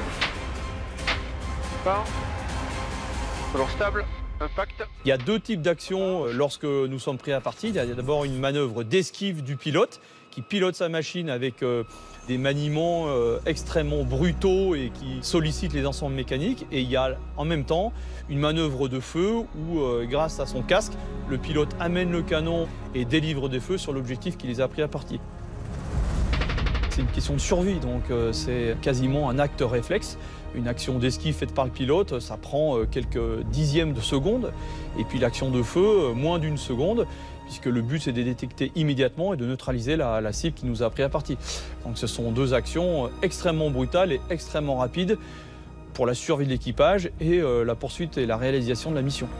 Part. Alors stable, impact. Il y a deux types d'actions euh, lorsque nous sommes pris à partie. Il y a d'abord une manœuvre d'esquive du pilote qui pilote sa machine avec euh, des maniements euh, extrêmement brutaux et qui sollicitent les ensembles mécaniques. Et il y a en même temps une manœuvre de feu où, euh, grâce à son casque, le pilote amène le canon et délivre des feux sur l'objectif qui les a pris à partie. C'est une question de survie, donc euh, c'est quasiment un acte réflexe. Une action d'esquive faite par le pilote, ça prend euh, quelques dixièmes de seconde. Et puis l'action de feu, euh, moins d'une seconde, puisque le but c'est de détecter immédiatement et de neutraliser la, la cible qui nous a pris à partie. Donc ce sont deux actions euh, extrêmement brutales et extrêmement rapides pour la survie de l'équipage et euh, la poursuite et la réalisation de la mission.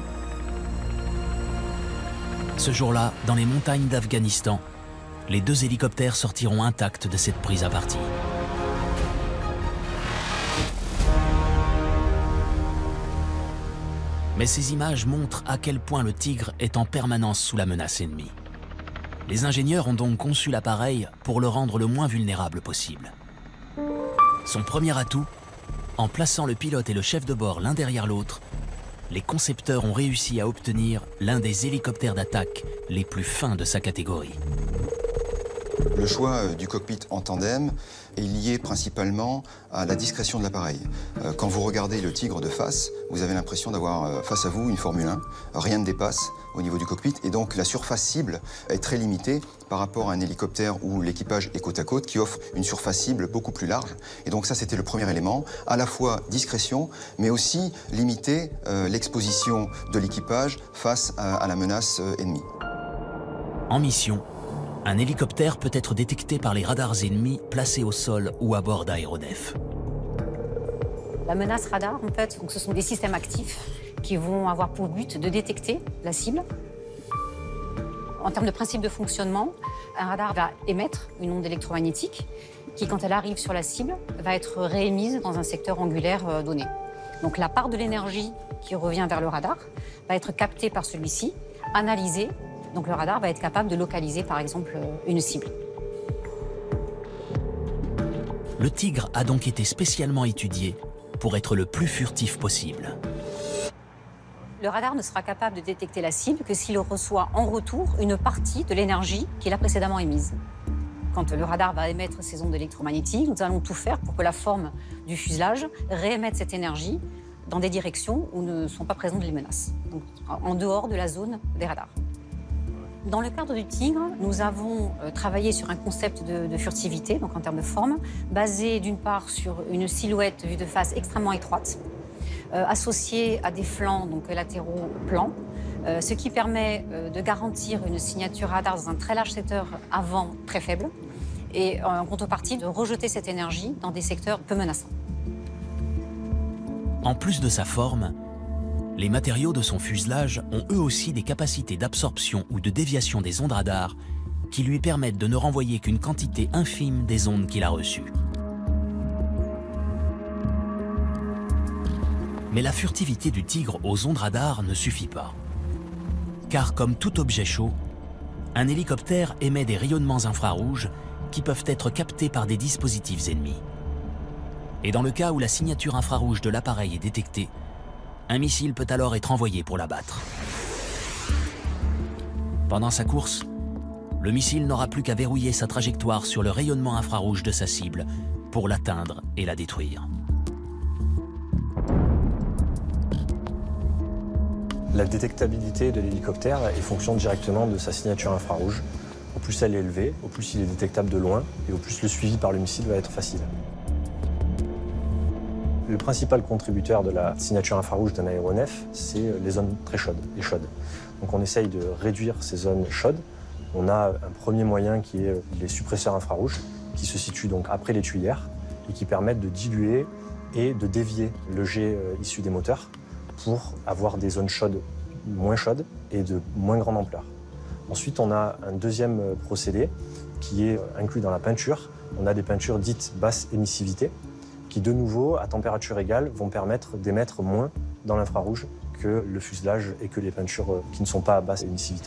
ce jour-là, dans les montagnes d'Afghanistan, les deux hélicoptères sortiront intacts de cette prise à partie. Mais ces images montrent à quel point le Tigre est en permanence sous la menace ennemie. Les ingénieurs ont donc conçu l'appareil pour le rendre le moins vulnérable possible. Son premier atout, en plaçant le pilote et le chef de bord l'un derrière l'autre, les concepteurs ont réussi à obtenir l'un des hélicoptères d'attaque les plus fins de sa catégorie. Le choix du cockpit en tandem est lié principalement à la discrétion de l'appareil. Quand vous regardez le Tigre de face, vous avez l'impression d'avoir face à vous une Formule un. Rien ne dépasse au niveau du cockpit et donc la surface cible est très limitée par rapport à un hélicoptère où l'équipage est côte à côte qui offre une surface cible beaucoup plus large. Et donc ça, c'était le premier élément, à la fois discrétion, mais aussi limiter euh, l'exposition de l'équipage face à, à la menace euh, ennemie. En mission, un hélicoptère peut être détecté par les radars ennemis placés au sol ou à bord d'aéronefs. La menace radar, en fait, donc ce sont des systèmes actifs qui vont avoir pour but de détecter la cible. En termes de principe de fonctionnement, un radar va émettre une onde électromagnétique qui, quand elle arrive sur la cible, va être réémise dans un secteur angulaire donné. Donc la part de l'énergie qui revient vers le radar va être captée par celui-ci, analysée. Donc le radar va être capable de localiser, par exemple, une cible. Le Tigre a donc été spécialement étudié pour être le plus furtif possible. Le radar ne sera capable de détecter la cible que s'il reçoit en retour une partie de l'énergie qu'il a précédemment émise. Quand le radar va émettre ces ondes électromagnétiques, nous allons tout faire pour que la forme du fuselage réémette cette énergie dans des directions où ne sont pas présentes les menaces, donc en dehors de la zone des radars. Dans le cadre du Tigre, nous avons travaillé sur un concept de, de furtivité, donc en termes de forme, basé d'une part sur une silhouette vue de face extrêmement étroite, euh, associée à des flancs donc latéraux plans, euh, ce qui permet euh, de garantir une signature radar dans un très large secteur avant très faible, et euh, en contrepartie de rejeter cette énergie dans des secteurs peu menaçants. En plus de sa forme, les matériaux de son fuselage ont eux aussi des capacités d'absorption ou de déviation des ondes radar qui lui permettent de ne renvoyer qu'une quantité infime des ondes qu'il a reçues. Mais la furtivité du Tigre aux ondes radar ne suffit pas. Car comme tout objet chaud, un hélicoptère émet des rayonnements infrarouges qui peuvent être captés par des dispositifs ennemis. Et dans le cas où la signature infrarouge de l'appareil est détectée, un missile peut alors être envoyé pour l'abattre. Pendant sa course, le missile n'aura plus qu'à verrouiller sa trajectoire sur le rayonnement infrarouge de sa cible pour l'atteindre et la détruire. La détectabilité de l'hélicoptère est fonction directement de sa signature infrarouge. Au plus elle est élevée, au plus il est détectable de loin et au plus le suivi par le missile va être facile. Le principal contributeur de la signature infrarouge d'un aéronef, c'est les zones très chaudes, les chaudes. Donc on essaye de réduire ces zones chaudes. On a un premier moyen qui est les suppresseurs infrarouges, qui se situent donc après les tuyères et qui permettent de diluer et de dévier le jet issu des moteurs pour avoir des zones chaudes moins chaudes et de moins grande ampleur. Ensuite, on a un deuxième procédé qui est inclus dans la peinture. On a des peintures dites basse émissivité, qui de nouveau, à température égale, vont permettre d'émettre moins dans l'infrarouge que le fuselage et que les peintures qui ne sont pas à basse émissivité.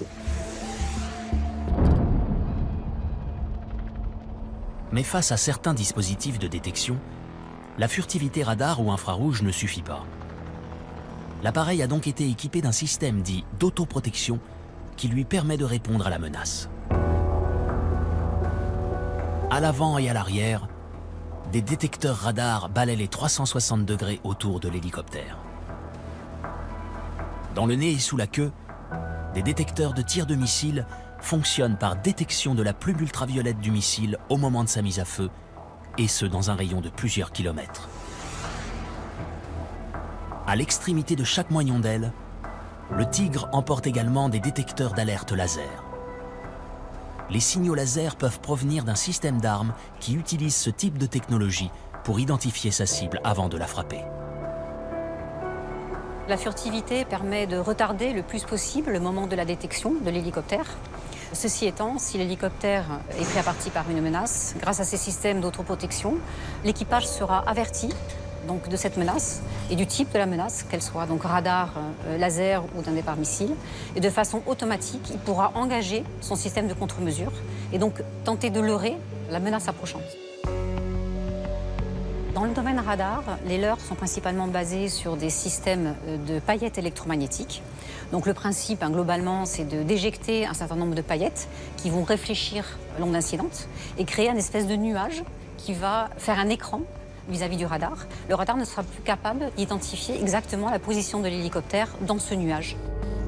Mais face à certains dispositifs de détection, la furtivité radar ou infrarouge ne suffit pas. L'appareil a donc été équipé d'un système dit d'autoprotection qui lui permet de répondre à la menace. À l'avant et à l'arrière, des détecteurs radars balaient les trois cent soixante degrés autour de l'hélicoptère. Dans le nez et sous la queue, des détecteurs de tir de missile fonctionnent par détection de la plume ultraviolette du missile au moment de sa mise à feu, et ce dans un rayon de plusieurs kilomètres. À l'extrémité de chaque moignon d'aile, le Tigre emporte également des détecteurs d'alerte laser. Les signaux laser peuvent provenir d'un système d'armes qui utilise ce type de technologie pour identifier sa cible avant de la frapper. La furtivité permet de retarder le plus possible le moment de la détection de l'hélicoptère. Ceci étant, si l'hélicoptère est pris à partie par une menace, grâce à ces systèmes d'autoprotection, l'équipage sera averti donc, de cette menace et du type de la menace, qu'elle soit donc radar, euh, laser ou d'un départ missile. Et de façon automatique, il pourra engager son système de contre-mesure et donc tenter de leurrer la menace approchante. Dans le domaine radar, les leurres sont principalement basés sur des systèmes de paillettes électromagnétiques. Donc le principe, hein, globalement, c'est de déjecter un certain nombre de paillettes qui vont réfléchir l'onde incidente et créer un espèce de nuage qui va faire un écran vis-à-vis du radar. Le radar ne sera plus capable d'identifier exactement la position de l'hélicoptère dans ce nuage.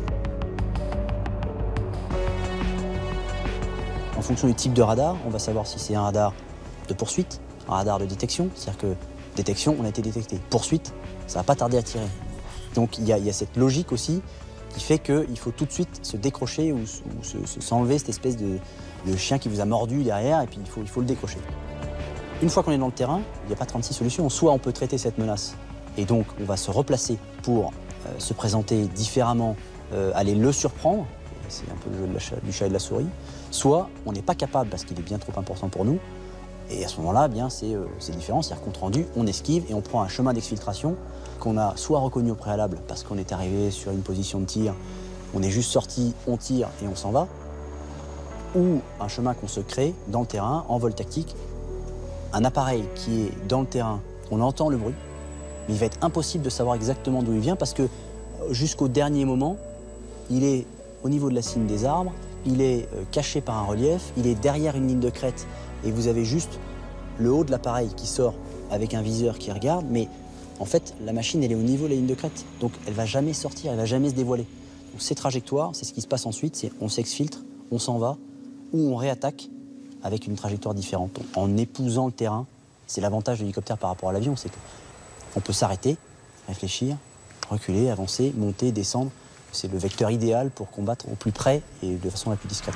En fonction du type de radar, on va savoir si c'est un radar de poursuite, un radar de détection, c'est-à-dire que détection, on a été détecté. Poursuite, ça va pas tarder à tirer. Donc il y, y a cette logique aussi qui fait qu'il faut tout de suite se décrocher ou, ou se, se, s'enlever cette espèce de, de chien qui vous a mordu derrière et puis il faut, il faut le décrocher. Une fois qu'on est dans le terrain, il n'y a pas trente-six solutions. Soit on peut traiter cette menace et donc on va se replacer pour euh, se présenter différemment, euh, aller le surprendre, c'est un peu le jeu de la cha- du chat et de la souris, soit on n'est pas capable parce qu'il est bien trop important pour nous, et à ce moment-là, bien, c'est, euh, c'est différent, c'est-à-dire compte rendu, on esquive et on prend un chemin d'exfiltration qu'on a soit reconnu au préalable parce qu'on est arrivé sur une position de tir, on est juste sorti, on tire et on s'en va, ou un chemin qu'on se crée dans le terrain, en vol tactique, un appareil qui est dans le terrain, on entend le bruit, mais il va être impossible de savoir exactement d'où il vient parce que jusqu'au dernier moment, il est au niveau de la cime des arbres, il est caché par un relief, il est derrière une ligne de crête et vous avez juste le haut de l'appareil qui sort avec un viseur qui regarde, mais en fait, la machine, elle est au niveau de la ligne de crête, donc elle ne va jamais sortir, elle ne va jamais se dévoiler. Donc, ces trajectoires, c'est ce qui se passe ensuite, c'est on s'exfiltre, on s'en va, ou on réattaque avec une trajectoire différente. Donc, en épousant le terrain, c'est l'avantage de l'hélicoptère par rapport à l'avion, c'est qu'on peut s'arrêter, réfléchir, reculer, avancer, monter, descendre. C'est le vecteur idéal pour combattre au plus près et de façon la plus discrète.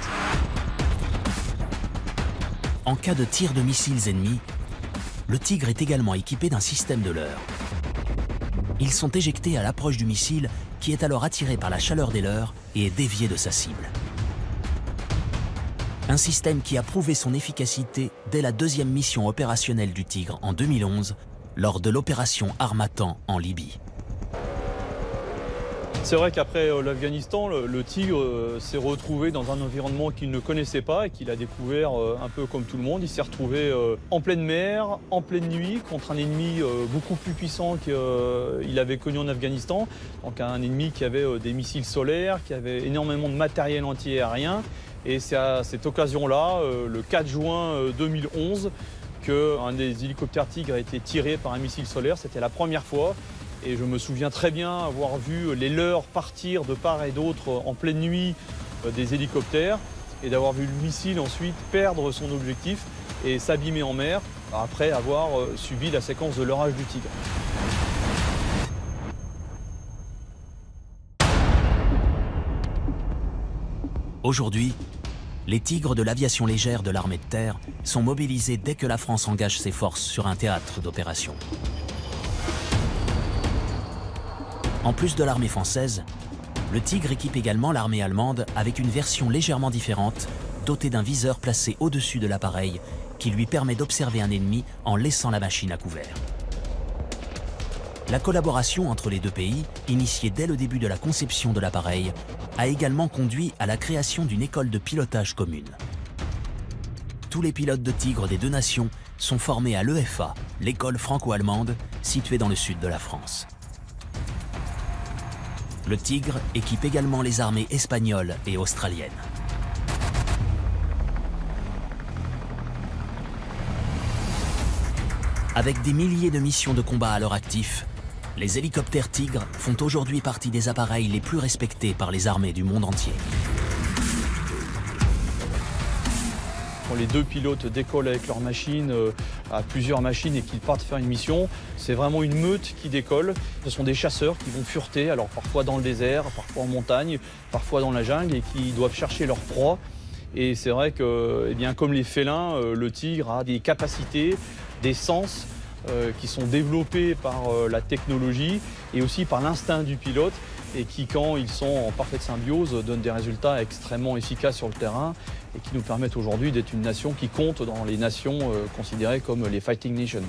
En cas de tir de missiles ennemis, le Tigre est également équipé d'un système de leurre. Ils sont éjectés à l'approche du missile qui est alors attiré par la chaleur des leurres et est dévié de sa cible. Un système qui a prouvé son efficacité dès la deuxième mission opérationnelle du Tigre en deux mille onze, lors de l'opération Harmattan en Libye. C'est vrai qu'après euh, l'Afghanistan, le, le Tigre euh, s'est retrouvé dans un environnement qu'il ne connaissait pas et qu'il a découvert euh, un peu comme tout le monde. Il s'est retrouvé euh, en pleine mer, en pleine nuit, contre un ennemi euh, beaucoup plus puissant qu'il euh, avait connu en Afghanistan. Donc un ennemi qui avait euh, des missiles solaires, qui avait énormément de matériel anti-aérien. Et c'est à cette occasion-là, euh, le quatre juin deux mille onze, qu'un des hélicoptères Tigre a été tiré par un missile solaire. C'était la première fois. Et je me souviens très bien avoir vu les leurres partir de part et d'autre en pleine nuit des hélicoptères et d'avoir vu le missile ensuite perdre son objectif et s'abîmer en mer après avoir subi la séquence de leurrage du Tigre. Aujourd'hui, les Tigres de l'aviation légère de l'armée de terre sont mobilisés dès que la France engage ses forces sur un théâtre d'opération. En plus de l'armée française, le Tigre équipe également l'armée allemande avec une version légèrement différente, dotée d'un viseur placé au-dessus de l'appareil qui lui permet d'observer un ennemi en laissant la machine à couvert. La collaboration entre les deux pays, initiée dès le début de la conception de l'appareil, a également conduit à la création d'une école de pilotage commune. Tous les pilotes de Tigre des deux nations sont formés à l'E F A, l'école franco-allemande, située dans le sud de la France. Le Tigre équipe également les armées espagnoles et australiennes. Avec des milliers de missions de combat à leur actif, les hélicoptères Tigre font aujourd'hui partie des appareils les plus respectés par les armées du monde entier. Quand les deux pilotes décollent avec leur machine, euh, à plusieurs machines et qu'ils partent faire une mission, c'est vraiment une meute qui décolle. Ce sont des chasseurs qui vont fureter, alors parfois dans le désert, parfois en montagne, parfois dans la jungle, et qui doivent chercher leur proie. Et c'est vrai que, eh bien, comme les félins, euh, le Tigre a des capacités, des sens euh, qui sont développés par euh, la technologie et aussi par l'instinct du pilote, et qui, quand ils sont en parfaite symbiose, donnent des résultats extrêmement efficaces sur le terrain et qui nous permettent aujourd'hui d'être une nation qui compte dans les nations euh, considérées comme les Fighting Nations.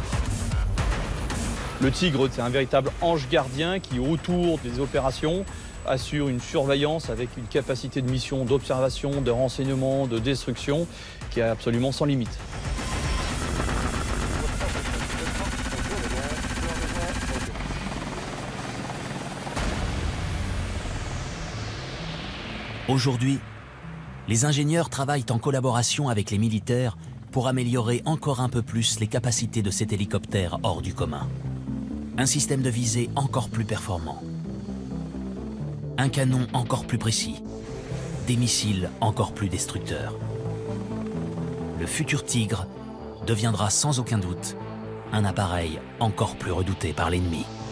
Le Tigre, c'est un véritable ange gardien qui, autour des opérations, assure une surveillance avec une capacité de mission, d'observation, de renseignement, de destruction qui est absolument sans limite. Aujourd'hui, les ingénieurs travaillent en collaboration avec les militaires pour améliorer encore un peu plus les capacités de cet hélicoptère hors du commun. Un système de visée encore plus performant, un canon encore plus précis, des missiles encore plus destructeurs. Le futur Tigre deviendra sans aucun doute un appareil encore plus redouté par l'ennemi.